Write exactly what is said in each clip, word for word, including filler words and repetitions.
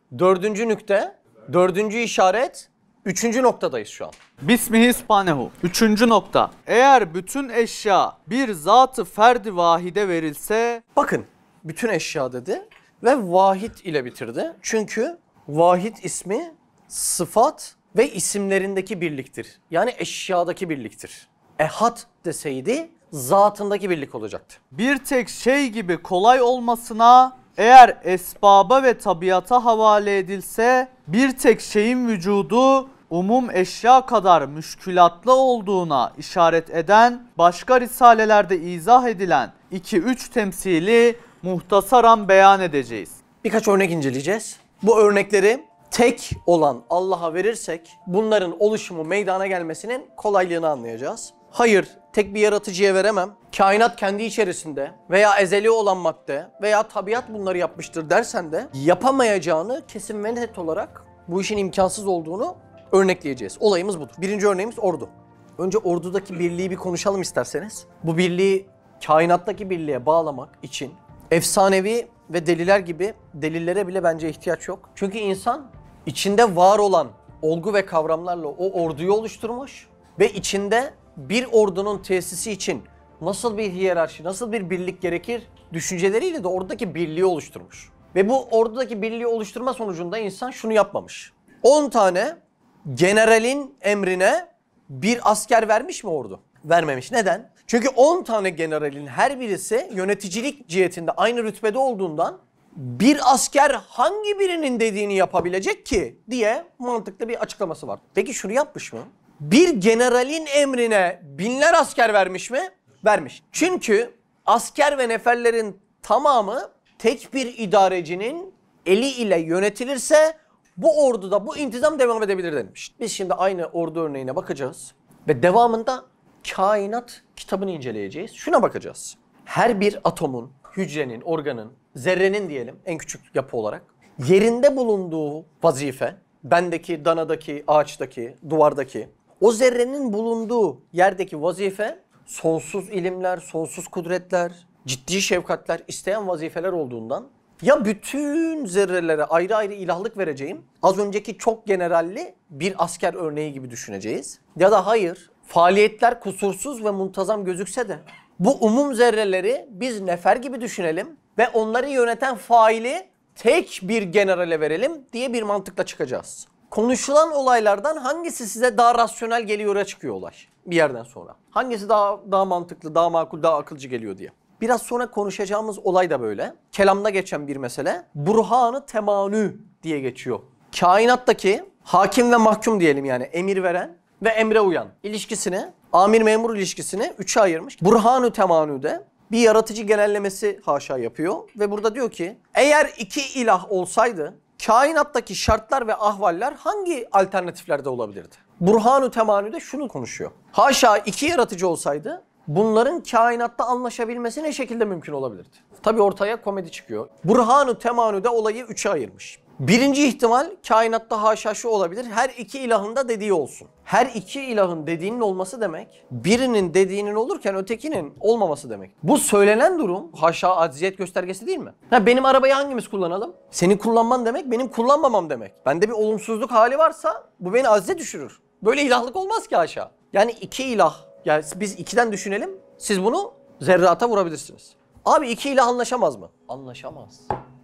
Dördüncü nükte, dördüncü işaret, üçüncü noktadayız şu an. Bismihi Subhanehu. Üçüncü nokta. Eğer bütün eşya bir zat-ı ferdi vahide verilse... Bakın, bütün eşya dedi ve vahid ile bitirdi. Çünkü vahid ismi sıfat ve isimlerindeki birliktir. Yani eşyadaki birliktir. Ehad deseydi zatındaki birlik olacaktı. Bir tek şey gibi kolay olmasına eğer esbaba ve tabiata havale edilse bir tek şeyin vücudu umum eşya kadar müşkülatlı olduğuna işaret eden başka risalelerde izah edilen iki üç temsili muhtasaran beyan edeceğiz. Birkaç örnek inceleyeceğiz. Bu örnekleri tek olan Allah'a verirsek bunların oluşumu meydana gelmesinin kolaylığını anlayacağız. Hayır, tek bir yaratıcıya veremem. Kainat kendi içerisinde veya ezeli olan madde veya tabiat bunları yapmıştır dersen de yapamayacağını kesin ve net olarak bu işin imkansız olduğunu örnekleyeceğiz. Olayımız budur. Birinci örneğimiz ordu. Önce ordudaki birliği bir konuşalım isterseniz. Bu birliği kainattaki birliğe bağlamak için efsanevi ve deliler gibi delillere bile bence ihtiyaç yok. Çünkü insan içinde var olan olgu ve kavramlarla o orduyu oluşturmuş ve içinde bir ordunun tesisi için nasıl bir hiyerarşi, nasıl bir birlik gerekir düşünceleriyle de oradaki birliği oluşturmuş. Ve bu ordudaki birliği oluşturma sonucunda insan şunu yapmamış. on tane generalin emrine bir asker vermiş mi ordu? Vermemiş. Neden? Çünkü on tane generalin her birisi yöneticilik cihetinde aynı rütbede olduğundan bir asker hangi birinin dediğini yapabilecek ki diye mantıklı bir açıklaması var. Peki şunu yapmış mı? Bir generalin emrine binler asker vermiş mi? Vermiş. Çünkü asker ve neferlerin tamamı tek bir idarecinin eli ile yönetilirse bu orduda bu intizam devam edebilir denmiş. Biz şimdi aynı ordu örneğine bakacağız ve devamında kainat kitabını inceleyeceğiz. Şuna bakacağız. Her bir atomun, hücrenin, organın, zerrenin diyelim en küçük yapı olarak yerinde bulunduğu vazife, bendeki, danadaki, ağaçtaki, duvardaki o zerrenin bulunduğu yerdeki vazife sonsuz ilimler, sonsuz kudretler, ciddi şefkatler isteyen vazifeler olduğundan ya bütün zerrelere ayrı ayrı ilahlık vereceğim, az önceki çok generalli bir asker örneği gibi düşüneceğiz. Ya da hayır, faaliyetler kusursuz ve muntazam gözükse de bu umum zerreleri biz nefer gibi düşünelim ve onları yöneten faili tek bir generale verelim diye bir mantıkla çıkacağız. Konuşulan olaylardan hangisi size daha rasyonel geliyor'a çıkıyor olay bir yerden sonra. Hangisi daha daha mantıklı, daha makul, daha akılcı geliyor diye. Biraz sonra konuşacağımız olay da böyle. Kelamda geçen bir mesele. Burhan-ı temanü diye geçiyor. Kainattaki hakim ve mahkum diyelim yani emir veren ve emre uyan ilişkisini, amir memur ilişkisini üçe ayırmış. Burhan-ı temanü'de bir yaratıcı genellemesi haşa yapıyor ve burada diyor ki eğer iki ilah olsaydı kainattaki şartlar ve ahvaller hangi alternatiflerde olabilirdi? Burhan-ı temanü'de şunu konuşuyor. Haşa iki yaratıcı olsaydı bunların kainatta anlaşabilmesi ne şekilde mümkün olabilirdi? Tabii ortaya komedi çıkıyor. Burhan-ı temanü'de olayı üçe ayırmış. Birinci ihtimal kainatta haşa şu olabilir. Her iki ilahın da dediği olsun. Her iki ilahın dediğinin olması demek birinin dediğinin olurken ötekinin olmaması demek. Bu söylenen durum haşa acziyet göstergesi değil mi? Ha, benim arabayı hangimiz kullanalım? Senin kullanman demek benim kullanmamam demek. Bende bir olumsuzluk hali varsa bu beni acize düşürür. Böyle ilahlık olmaz ki haşa. Yani iki ilah. Yani biz ikiden düşünelim. Siz bunu zerrata vurabilirsiniz. Abi iki ilah anlaşamaz mı? Anlaşamaz.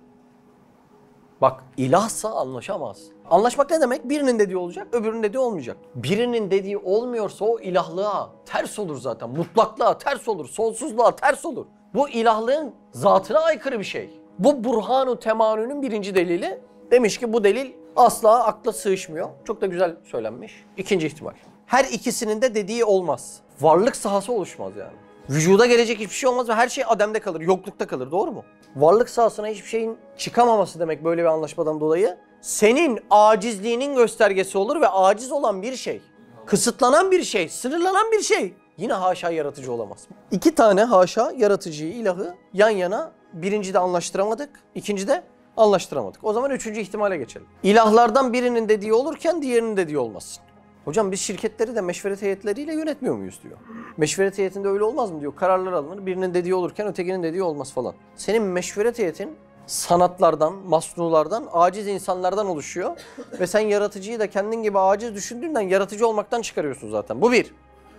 Bak ilahsa anlaşamaz. Anlaşmak ne demek? Birinin dediği olacak, öbürünün dediği olmayacak. Birinin dediği olmuyorsa o ilahlığa ters olur zaten. Mutlaklığa ters olur, sonsuzluğa ters olur. Bu ilahlığın zatına aykırı bir şey. Bu Burhan-ı Temanü'nün birinci delili. Demiş ki bu delil asla akla sığışmıyor. Çok da güzel söylenmiş. İkinci ihtimal. Her ikisinin de dediği olmaz. Varlık sahası oluşmaz yani. Vücuda gelecek hiçbir şey olmaz ve her şey ademde kalır, yoklukta kalır. Doğru mu? Varlık sahasına hiçbir şeyin çıkamaması demek böyle bir anlaşmadan dolayı. Senin acizliğinin göstergesi olur ve aciz olan bir şey, kısıtlanan bir şey, sınırlanan bir şey yine haşa yaratıcı olamaz. İki tane haşa yaratıcıyı, ilahı yan yana birincide anlaştıramadık, ikincide anlaştıramadık. O zaman üçüncü ihtimale geçelim. İlahlardan birinin dediği olurken diğerinin dediği olmasın. Hocam biz şirketleri de meşveret heyetleriyle yönetmiyor muyuz diyor. Meşveret heyetinde öyle olmaz mı diyor. Kararlar alınır. Birinin dediği olurken ötekinin dediği olmaz falan. Senin meşveret heyetin sanatlardan, masnulardan, aciz insanlardan oluşuyor. Ve sen yaratıcıyı da kendin gibi aciz düşündüğünden yaratıcı olmaktan çıkarıyorsun zaten. Bu bir.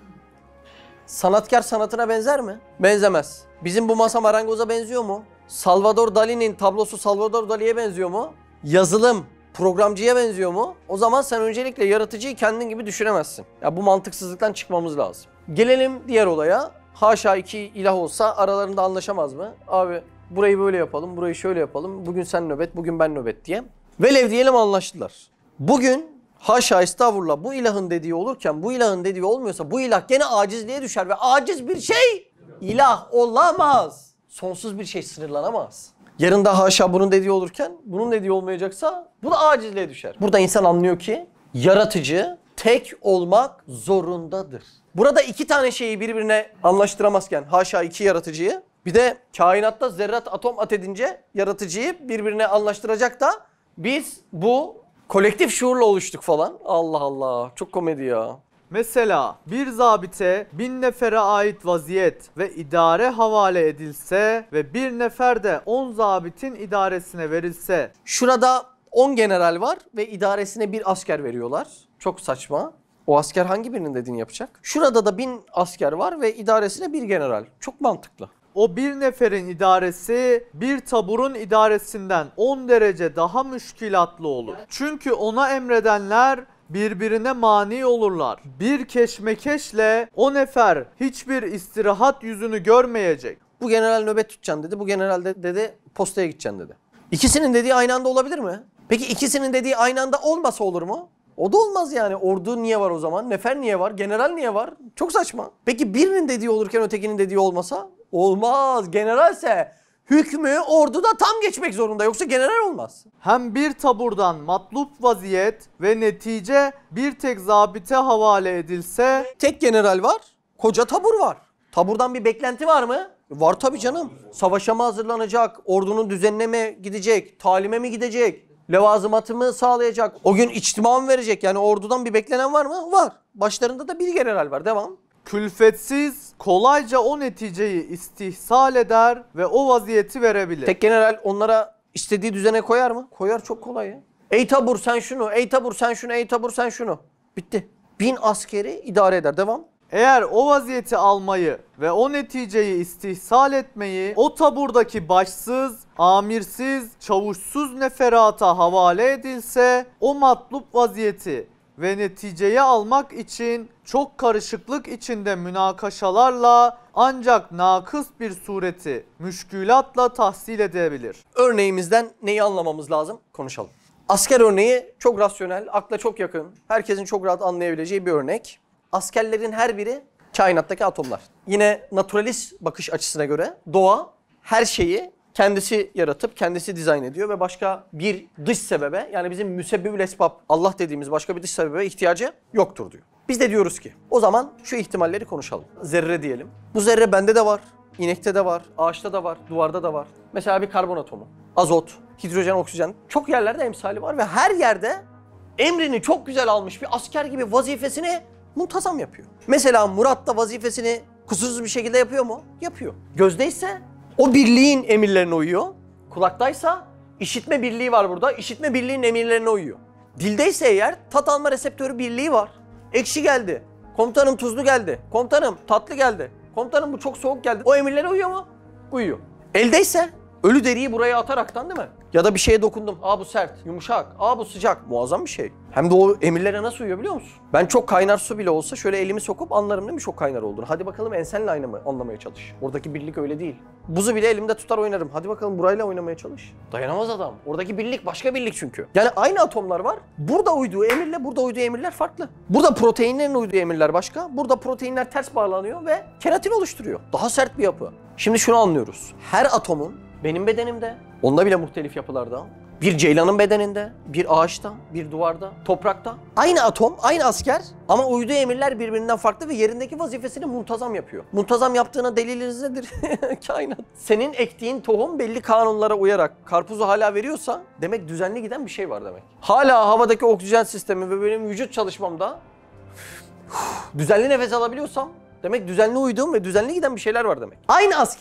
Sanatkar sanatına benzer mi? Benzemez. Bizim bu masa marangoza benziyor mu? Salvador Dali'nin tablosu Salvador Dali'ye benziyor mu? Yazılım programcıya benziyor mu? O zaman sen öncelikle yaratıcıyı kendin gibi düşünemezsin. Ya bu mantıksızlıktan çıkmamız lazım. Gelelim diğer olaya. Haşa iki ilah olsa aralarında anlaşamaz mı? Abi burayı böyle yapalım, burayı şöyle yapalım. Bugün sen nöbet, bugün ben nöbet diye. Velev diyelim anlaştılar. Bugün haşa estağfurullah bu ilahın dediği olurken bu ilahın dediği olmuyorsa bu ilah gene acizliğe düşer ve aciz bir şey ilah olamaz. Sonsuz bir şey sınırlanamaz. Yarın da haşa bunun dediği olurken bunun dediği olmayacaksa bu da acizliğe düşer. Burada insan anlıyor ki yaratıcı tek olmak zorundadır. Burada iki tane şeyi birbirine anlaştıramazken haşa iki yaratıcıyı bir de kainatta zerrat atom at edince yaratıcıyı birbirine anlaştıracak da biz bu kolektif şuurla oluştuk falan. Allah Allah çok komedi ya. Mesela bir zabite bin nefere ait vaziyet ve idare havale edilse ve bir nefer de on zabitin idaresine verilse. Şurada on general var ve idaresine bir asker veriyorlar. Çok saçma. O asker hangi birinin dediğini yapacak? Şurada da bin asker var ve idaresine bir general. Çok mantıklı. O bir neferin idaresi bir taburun idaresinden on derece daha müşkilatlı olur. Çünkü ona emredenler birbirine mani olurlar. Bir keşmekeşle o nefer hiçbir istirahat yüzünü görmeyecek. Bu general nöbet tutacaksın dedi. Bu general de, dedi postaya gideceksin dedi. İkisinin dediği aynı anda olabilir mi? Peki ikisinin dediği aynı anda olmasa olur mu? O da olmaz yani. Ordu niye var o zaman? Nefer niye var? General niye var? Çok saçma. Peki birinin dediği olurken ötekinin dediği olmasa? Olmaz. Generalse hükmü orduda tam geçmek zorunda. Yoksa general olmaz. Hem bir taburdan matlup vaziyet ve netice bir tek zabite havale edilse. Tek general var. Koca tabur var. Taburdan bir beklenti var mı? Var tabii canım. Savaşa mı hazırlanacak? Ordunun düzenine mi gidecek? Talime mi gidecek? Levazımatı mı sağlayacak? O gün içtima mı verecek? Yani ordudan bir beklenen var mı? Var. Başlarında da bir general var. Devam. Külfetsiz kolayca o neticeyi istihsal eder ve o vaziyeti verebilir. Tek general onlara istediği düzene koyar mı? Koyar, çok kolay ya. Ey tabur sen şunu, ey tabur sen şunu, ey tabur sen şunu. Bitti. Bin askeri idare eder. Devam. Eğer o vaziyeti almayı ve o neticeyi istihsal etmeyi o taburdaki başsız, amirsiz, çavuşsuz neferata havale edilse o matlup vaziyeti ve neticeyi almak için çok karışıklık içinde münakaşalarla ancak nakıs bir sureti müşkülatla tahsil edebilir. Örneğimizden neyi anlamamız lazım? Konuşalım. Asker örneği çok rasyonel, akla çok yakın, herkesin çok rahat anlayabileceği bir örnek. Askerlerin her biri kainattaki atomlar. Yine naturalist bakış açısına göre doğa her şeyi kendisi yaratıp kendisi dizayn ediyor ve başka bir dış sebebe, yani bizim müsebbibül esbab Allah dediğimiz başka bir dış sebebe ihtiyacı yoktur diyor. Biz de diyoruz ki o zaman şu ihtimalleri konuşalım. Zerre diyelim. Bu zerre bende de var, inekte de var, ağaçta da var, duvarda da var. Mesela bir karbon atomu, azot, hidrojen, oksijen, çok yerlerde emsali var ve her yerde emrini çok güzel almış bir asker gibi vazifesini muntazam yapıyor. Mesela Murat da vazifesini kusursuz bir şekilde yapıyor mu? Yapıyor. Gözdeyse o birliğin emirlerine uyuyor. Kulaktaysa işitme birliği var burada. İşitme birliğinin emirlerine uyuyor. Dildeyse eğer tat alma reseptörü birliği var. Ekşi geldi. Komutanım tuzlu geldi. Komutanım tatlı geldi. Komutanım bu çok soğuk geldi. O emirlere uyuyor mu? Uyuyor. Eldeyse ölü deriyi buraya ataraktan değil mi? Ya da bir şeye dokundum. Aa bu sert, yumuşak. Aa bu sıcak. Muazzam bir şey. Hem de o emirlere nasıl uyuyor biliyor musun? Ben çok kaynar su bile olsa şöyle elimi sokup anlarım değil mi çok kaynar olduğunu. Hadi bakalım ensenle aynı mı anlamaya çalış. Oradaki birlik öyle değil. Buzu bile elimde tutar oynarım. Hadi bakalım burayla oynamaya çalış. Dayanamaz adam. Oradaki birlik başka birlik çünkü. Yani aynı atomlar var. Burada uyduğu emirle burada uyduğu emirler farklı. Burada proteinlerin uyduğu emirler başka. Burada proteinler ters bağlanıyor ve keratin oluşturuyor. Daha sert bir yapı. Şimdi şunu anlıyoruz. Her atomun benim bedenimde, onda bile muhtelif yapılarda, bir ceylanın bedeninde, bir ağaçta, bir duvarda, toprakta. Aynı atom, aynı asker ama uyduğu emirler birbirinden farklı ve yerindeki vazifesini muntazam yapıyor. Muntazam yaptığına deliliniz nedir? Kainat. Senin ektiğin tohum belli kanunlara uyarak karpuzu hala veriyorsa demek düzenli giden bir şey var demek. Hala havadaki oksijen sistemi ve benim vücut çalışmamda düzenli nefes alabiliyorsam demek düzenli uyduğum ve düzenli giden bir şeyler var demek. Aynı asker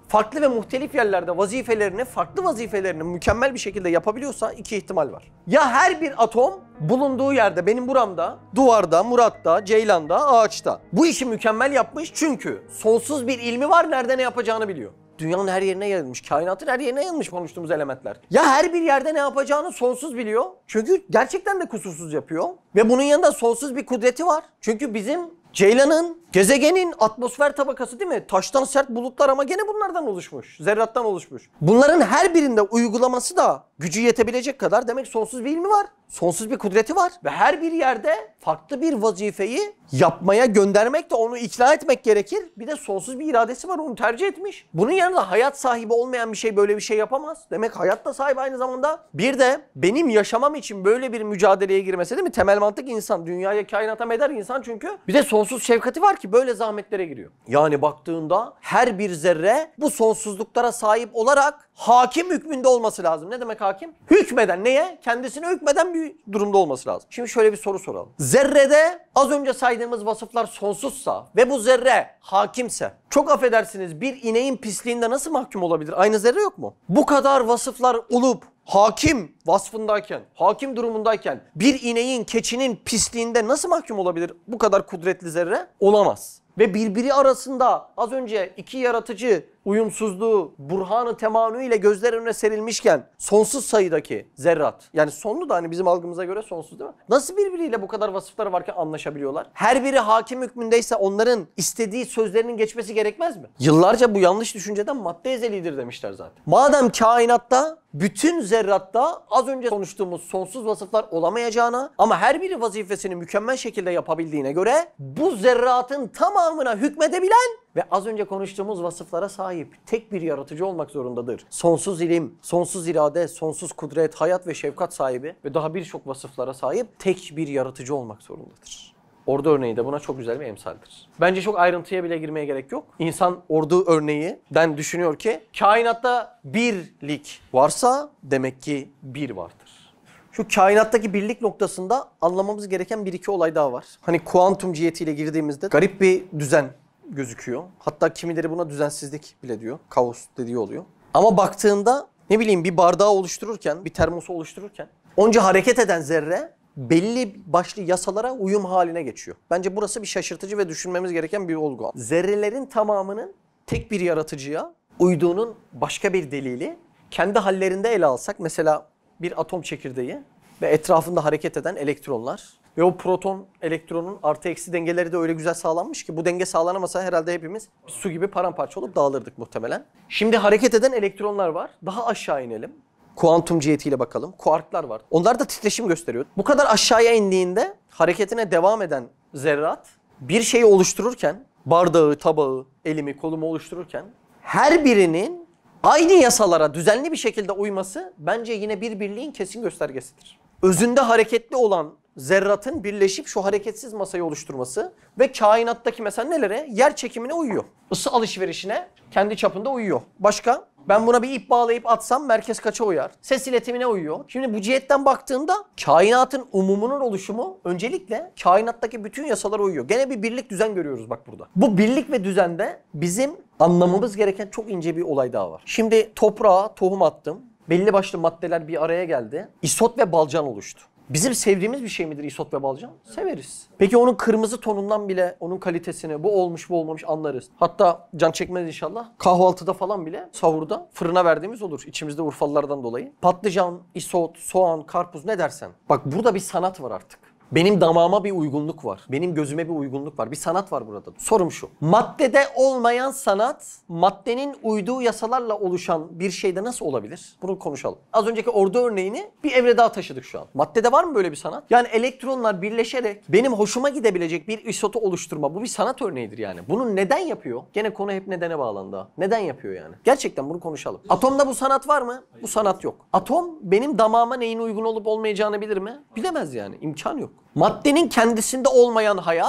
farklı ve muhtelif yerlerde vazifelerini, farklı vazifelerini mükemmel bir şekilde yapabiliyorsa iki ihtimal var. Ya her bir atom bulunduğu yerde, benim buramda, duvarda, Murat'ta, Ceylan'da, ağaçta bu işi mükemmel yapmış çünkü sonsuz bir ilmi var, nerede ne yapacağını biliyor. Dünyanın her yerine yayılmış, kainatın her yerine yayılmış konuştuğumuz elementler. Ya her bir yerde ne yapacağını sonsuz biliyor. Çünkü gerçekten de kusursuz yapıyor. Ve bunun yanında sonsuz bir kudreti var. Çünkü bizim Ceylan'ın, gezegenin atmosfer tabakası değil mi? Taştan sert bulutlar ama gene bunlardan oluşmuş. Zerrattan oluşmuş. Bunların her birinde uygulaması da gücü yetebilecek kadar demek sonsuz bir ilmi var. Sonsuz bir kudreti var. Ve her bir yerde farklı bir vazifeyi yapmaya göndermek de onu ikna etmek gerekir. Bir de sonsuz bir iradesi var, onu tercih etmiş. Bunun yanında hayat sahibi olmayan bir şey böyle bir şey yapamaz. Demek hayat da sahibi aynı zamanda. Bir de benim yaşamam için böyle bir mücadeleye girmesi değil mi? Temel mantık insan. Dünyaya, kainata medar insan çünkü. Bir de sonsuz şefkati var ki böyle zahmetlere giriyor. Yani baktığında her bir zerre bu sonsuzluklara sahip olarak hakim hükmünde olması lazım. Ne demek hakim? Hükmeden neye? Kendisine hükmeden bir durumda olması lazım. Şimdi şöyle bir soru soralım. Zerrede az önce saydığımız vasıflar sonsuzsa ve bu zerre hakimse, çok affedersiniz, bir ineğin pisliğinde nasıl mahkum olabilir? Aynı zerre yok mu? Bu kadar vasıflar olup hakim vasfındayken, hakim durumundayken bir ineğin, keçinin pisliğinde nasıl mahkum olabilir bu kadar kudretli zerre? Olamaz. Ve birbiri arasında az önce iki yaratıcı uyumsuzluğu, burhanı temanü ile gözler önüne serilmişken sonsuz sayıdaki zerrat, yani sonlu da hani bizim algımıza göre sonsuz değil mi? Nasıl birbiriyle bu kadar vasıfları varken anlaşabiliyorlar? Her biri hakim hükmündeyse onların istediği sözlerinin geçmesi gerekmez mi? Yıllarca bu yanlış düşünceden madde ezelidir demişler zaten. Madem kainatta bütün zerratta az önce konuştuğumuz sonsuz vasıflar olamayacağına ama her biri vazifesini mükemmel şekilde yapabildiğine göre bu zerratın tamamına hükmedebilen ve az önce konuştuğumuz vasıflara sahip tek bir yaratıcı olmak zorundadır. Sonsuz ilim, sonsuz irade, sonsuz kudret, hayat ve şefkat sahibi ve daha birçok vasıflara sahip tek bir yaratıcı olmak zorundadır. Ordu örneği de buna çok güzel bir emsaldir. Bence çok ayrıntıya bile girmeye gerek yok. İnsan ordu örneğinden düşünüyor ki kainatta birlik varsa demek ki bir vardır. Şu kainattaki birlik noktasında anlamamız gereken bir iki olay daha var. Hani kuantum cihetiyle girdiğimizde garip bir düzen gözüküyor. Hatta kimileri buna düzensizlik bile diyor. Kaos dediği oluyor. Ama baktığında ne bileyim bir bardağı oluştururken, bir termosu oluştururken onca hareket eden zerre belli başlı yasalara uyum haline geçiyor. Bence burası bir şaşırtıcı ve düşünmemiz gereken bir olgu. Zerrelerin tamamının tek bir yaratıcıya uyduğunun başka bir delili kendi hallerinde ele alsak, mesela bir atom çekirdeği ve etrafında hareket eden elektronlar ve o proton elektronun artı eksi dengeleri de öyle güzel sağlanmış ki bu denge sağlanamasa herhalde hepimiz su gibi paramparça olup dağılırdık muhtemelen. Şimdi hareket eden elektronlar var. Daha aşağı inelim. Kuantum cihetiyle bakalım. Kuarklar var. Onlar da titreşim gösteriyor. Bu kadar aşağıya indiğinde hareketine devam eden zerrat bir şeyi oluştururken, bardağı, tabağı, elimi, kolumu oluştururken her birinin aynı yasalara düzenli bir şekilde uyması bence yine bir birliğin kesin göstergesidir. Özünde hareketli olan zerratın birleşip şu hareketsiz masayı oluşturması ve kainattaki mesela nelere? Yer çekimine uyuyor. Isı alışverişine kendi çapında uyuyor. Başka? Ben buna bir ip bağlayıp atsam merkez kaça uyar? Ses iletimine uyuyor. Şimdi bu cihetten baktığında kainatın umumunun oluşumu öncelikle kainattaki bütün yasalara uyuyor. Gene bir birlik düzen görüyoruz bak burada. Bu birlik ve düzende bizim anlamamız gereken çok ince bir olay daha var. Şimdi toprağa tohum attım. Belli başlı maddeler bir araya geldi. İsot ve balcan oluştu. Bizim sevdiğimiz bir şey midir isot ve balcan? Severiz. Peki onun kırmızı tonundan bile onun kalitesini, bu olmuş bu olmamış anlarız. Hatta can çekmez inşallah. Kahvaltıda falan bile, sahurda fırına verdiğimiz olur. İçimizde Urfalılardan dolayı. Patlıcan, isot, soğan, karpuz ne dersen. Bak burada bir sanat var artık. Benim damağıma bir uygunluk var. Benim gözüme bir uygunluk var. Bir sanat var burada. Sorum şu. Maddede olmayan sanat, maddenin uyduğu yasalarla oluşan bir şeyde nasıl olabilir? Bunu konuşalım. Az önceki ordu örneğini bir evre daha taşıdık şu an. Maddede var mı böyle bir sanat? Yani elektronlar birleşerek benim hoşuma gidebilecek bir isotu oluşturma. Bu bir sanat örneğidir yani. Bunu neden yapıyor? Gene konu hep nedene bağlandı. Neden yapıyor yani? Gerçekten bunu konuşalım. Atomda bu sanat var mı? Bu sanat yok. Atom benim damağıma neyin uygun olup olmayacağını bilir mi? Bilemez yani. İmkan yok. Maddenin kendisinde olmayan hayat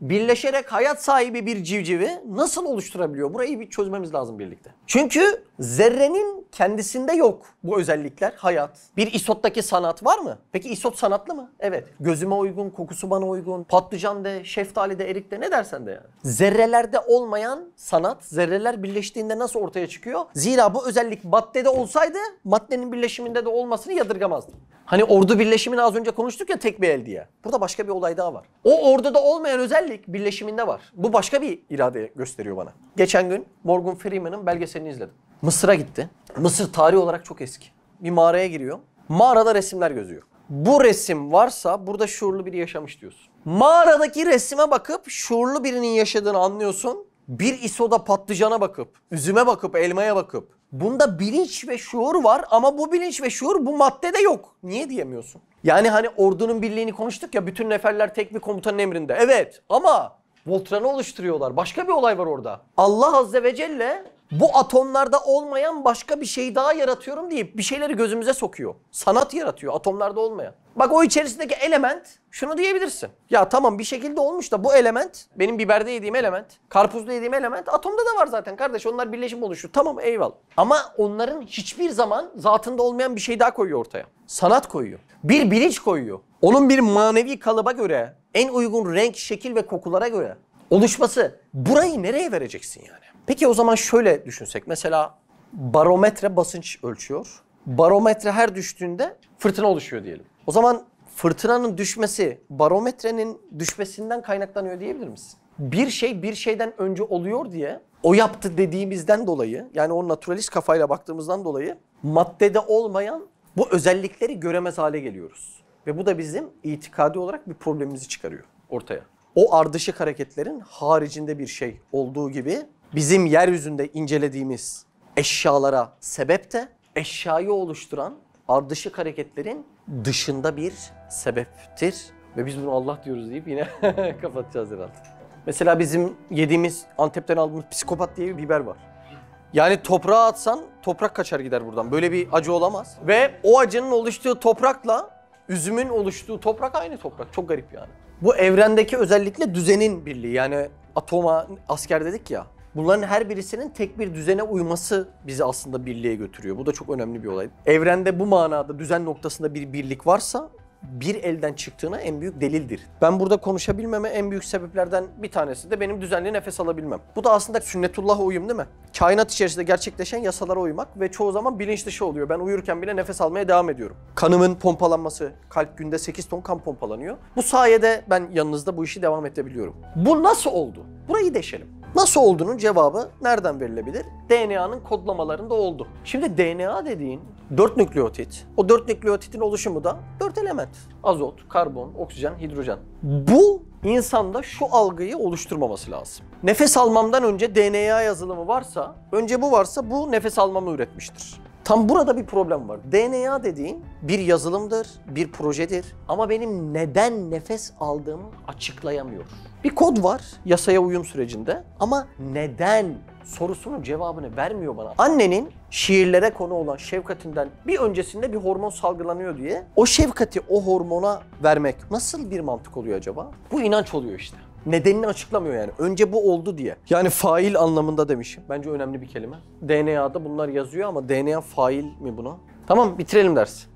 birleşerek hayat sahibi bir civcivi nasıl oluşturabiliyor? Burayı bir çözmemiz lazım birlikte. Çünkü zerrenin kendisinde yok bu özellikler, hayat. Bir isottaki sanat var mı? Peki isot sanatlı mı? Evet. Gözüme uygun, kokusu bana uygun, patlıcan de, şeftali de, erik de, ne dersen de yani. Zerrelerde olmayan sanat, zerreler birleştiğinde nasıl ortaya çıkıyor? Zira bu özellik maddede olsaydı, maddenin birleşiminde de olmasını yadırgamazdım. Hani ordu birleşimini az önce konuştuk ya, tek bir el diye. Burada başka bir olay daha var. O orduda olmayan özellik birleşiminde var. Bu başka bir irade gösteriyor bana. Geçen gün Morgan Freeman'ın belgeselini izledim. Mısır'a gitti. Mısır tarihi olarak çok eski. Bir mağaraya giriyor. Mağarada resimler gözüyor. Bu resim varsa burada şuurlu biri yaşamış diyorsun. Mağaradaki resime bakıp şuurlu birinin yaşadığını anlıyorsun. Bir isoda patlıcana bakıp, üzüme bakıp, elmaya bakıp bunda bilinç ve şuur var ama bu bilinç ve şuur bu maddede yok. Niye diyemiyorsun? Yani hani ordunun birliğini konuştuk ya, bütün neferler tek bir komutanın emrinde. Evet ama Voltran'ı oluşturuyorlar. Başka bir olay var orada. Allah Azze ve Celle bu atomlarda olmayan başka bir şey daha yaratıyorum deyip bir şeyleri gözümüze sokuyor. Sanat yaratıyor atomlarda olmayan. Bak o içerisindeki element, şunu diyebilirsin. Ya tamam bir şekilde olmuş da bu element, benim biberde yediğim element, karpuzda yediğim element atomda da var zaten kardeş. Onlar birleşim oluşuyor. Tamam eyvallah. Ama onların hiçbir zaman zatında olmayan bir şey daha koyuyor ortaya. Sanat koyuyor. Bir bilinç koyuyor. Onun bir manevi kalıba göre, en uygun renk, şekil ve kokulara göre oluşması. Burayı nereye vereceksin yani? Peki o zaman şöyle düşünsek. Mesela barometre basınç ölçüyor. Barometre her düştüğünde fırtına oluşuyor diyelim. O zaman fırtınanın düşmesi barometrenin düşmesinden kaynaklanıyor diyebilir misin? Bir şey bir şeyden önce oluyor diye o yaptı dediğimizden dolayı, yani o naturalist kafayla baktığımızdan dolayı maddede olmayan bu özellikleri göremez hale geliyoruz. Ve bu da bizim itikadi olarak bir problemimizi çıkarıyor ortaya. O ardışık hareketlerin haricinde bir şey olduğu gibi bizim yeryüzünde incelediğimiz eşyalara sebep de eşyayı oluşturan ardışık hareketlerin dışında bir sebeptir. Ve biz bunu Allah diyoruz deyip yine kapatacağız herhalde. Mesela bizim yediğimiz, Antep'ten aldığımız psikopat diye bir biber var. Yani toprağa atsan toprak kaçar gider buradan. Böyle bir acı olamaz. Ve o acının oluştuğu toprakla üzümün oluştuğu toprak aynı toprak. Çok garip yani. Bu evrendeki özellikle düzenin birliği. Yani atoma asker dedik ya. Bunların her birisinin tek bir düzene uyması bizi aslında birliğe götürüyor. Bu da çok önemli bir olay. Evrende bu manada düzen noktasında bir birlik varsa bir elden çıktığına en büyük delildir. Ben burada konuşabilmeme en büyük sebeplerden bir tanesi de benim düzenli nefes alabilmem. Bu da aslında sünnetullah'a uyum değil mi? Kainat içerisinde gerçekleşen yasalara uymak ve çoğu zaman bilinç dışı oluyor. Ben uyurken bile nefes almaya devam ediyorum. Kanımın pompalanması, kalp günde sekiz ton kan pompalanıyor. Bu sayede ben yanınızda bu işi devam edebiliyorum. Bu nasıl oldu? Burayı deşelim. Nasıl olduğunun cevabı nereden verilebilir? D N A'nın kodlamalarında oldu. Şimdi D N A dediğin dört nükleotit. O dört nükleotitin oluşumu da dört element. Azot, karbon, oksijen, hidrojen. Bu insanda şu algıyı oluşturmaması lazım. Nefes almamdan önce D N A yazılımı varsa, önce bu varsa bu nefes almamı üretmiştir. Tam burada bir problem var. D N A dediğin bir yazılımdır, bir projedir ama benim neden nefes aldığımı açıklayamıyor. Bir kod var yasaya uyum sürecinde ama neden sorusunun cevabını vermiyor bana. Annenin şiirlere konu olan şefkatinden bir öncesinde bir hormon salgılanıyor diye o şefkati o hormona vermek nasıl bir mantık oluyor acaba? Bu inanç oluyor işte. Nedenini açıklamıyor yani. Önce bu oldu diye. Yani fail anlamında demişim. Bence önemli bir kelime. D N A'da bunlar yazıyor ama D N A fail mi buna? Tamam bitirelim dersi.